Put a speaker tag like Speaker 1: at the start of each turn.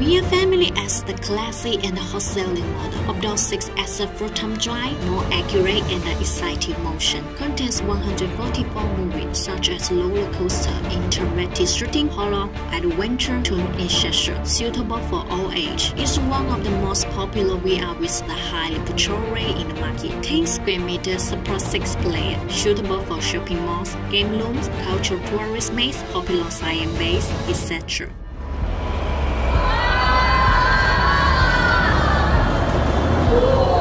Speaker 1: VR Family as the classy and hot selling model. Outdoor 6 as a full-time drive, more accurate and exciting motion. Contains 144 movies such as roller coaster, interactive shooting, horror, adventure, tune, etc. Suitable for all age. It's one of the most popular VR with the high patrol rate in the market. 10 square meters support 6 players. Suitable for shopping malls, game rooms, cultural tourist maze, popular science base, etc.
Speaker 2: Whoa!